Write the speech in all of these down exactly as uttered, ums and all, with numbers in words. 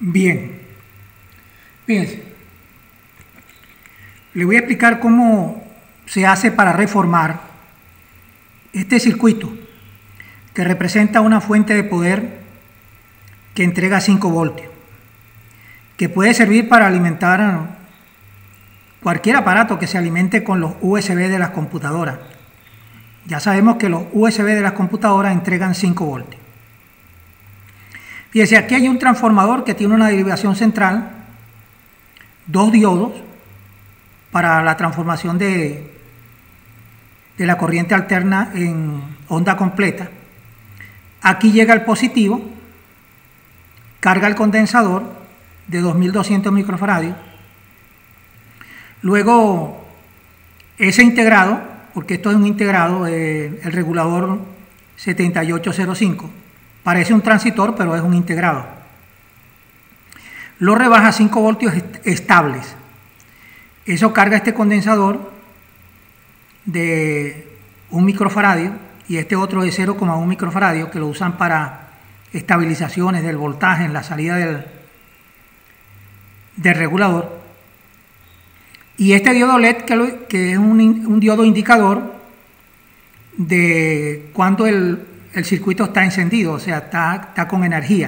Bien, fíjense, le voy a explicar cómo se hace para reformar este circuito que representa una fuente de poder que entrega cinco voltios, que puede servir para alimentar cualquier aparato que se alimente con los U S B de las computadoras. Ya sabemos que los U S B de las computadoras entregan cinco voltios. Fíjense, aquí hay un transformador que tiene una derivación central, dos diodos para la transformación de, de la corriente alterna en onda completa. Aquí llega el positivo, carga el condensador de dos mil doscientos microfaradios. Luego ese integrado, porque esto es un integrado, eh, el regulador setenta y ocho cero cinco, parece un transitor, pero es un integrado. Lo rebaja a cinco voltios est estables. Eso carga este condensador de un microfaradio y este otro de cero coma uno microfaradio, que lo usan para estabilizaciones del voltaje en la salida del, del regulador. Y este diodo L E D, que, lo, que es un, un diodo indicador de cuando el, el circuito está encendido, o sea, está, está con energía.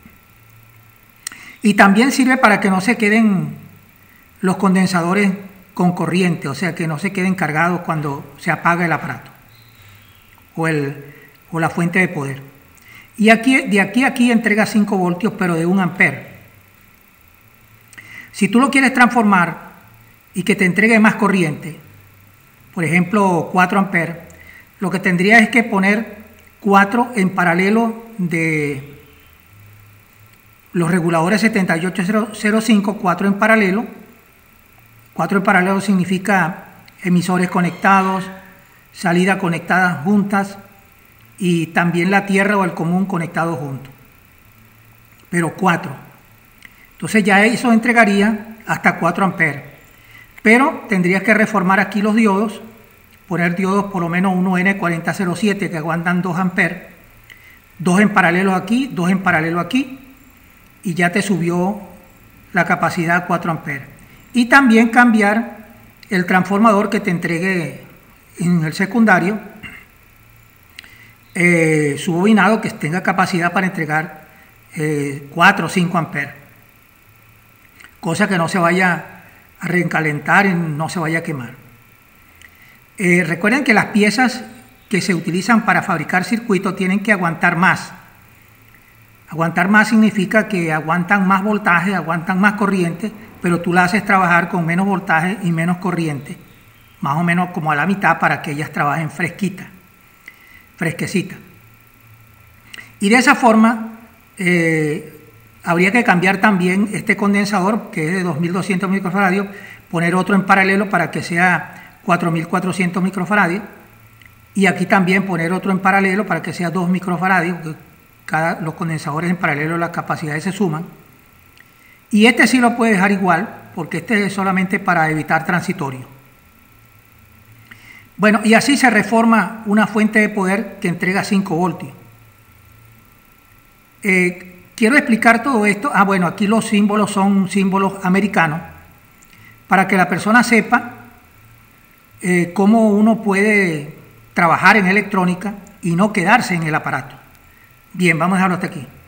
Y también sirve para que no se queden los condensadores con corriente, o sea, que no se queden cargados cuando se apaga el aparato o, el, o la fuente de poder. Y aquí, de aquí a aquí entrega cinco voltios, pero de un ampere. Si tú lo quieres transformar y que te entregue más corriente, por ejemplo cuatro amperes, lo que tendrías es que poner cuatro en paralelo de los reguladores setenta y ocho cero cinco, cuatro en paralelo. cuatro en paralelo significa emisores conectados, salida conectadas juntas y también la tierra o el común conectados juntos. Pero cuatro. Entonces ya eso entregaría hasta cuatro amperes. Pero tendrías que reformar aquí los diodos, poner diodos por lo menos uno N cuarenta cero siete que aguantan dos amperes, dos en paralelo aquí, dos en paralelo aquí, y ya te subió la capacidad a cuatro amperes. Y también cambiar el transformador que te entregue en el secundario, eh, subobinado, que tenga capacidad para entregar eh, cuatro o cinco amperes, cosa que no se vaya a recalentar y no se vaya a quemar. Eh, recuerden que las piezas que se utilizan para fabricar circuitos tienen que aguantar más. Aguantar más significa que aguantan más voltaje, aguantan más corriente, pero tú las haces trabajar con menos voltaje y menos corriente, más o menos como a la mitad, para que ellas trabajen fresquita, fresquecita. Y de esa forma eh, habría que cambiar también este condensador, que es de dos mil doscientos microfaradios, poner otro en paralelo para que sea cuatro mil cuatrocientos microfaradios, y aquí también poner otro en paralelo para que sea dos microfaradios. Cada, los condensadores en paralelo, las capacidades se suman. Y este sí lo puedes dejar igual, porque este es solamente para evitar transitorio. Bueno, y así se reforma una fuente de poder que entrega cinco voltios. Eh, quiero explicar todo esto. Ah, bueno, aquí los símbolos son símbolos americanos, para que la persona sepa eh, cómo uno puede trabajar en electrónica y no quedarse en el aparato. Bien, vamos a dejarlo hasta aquí.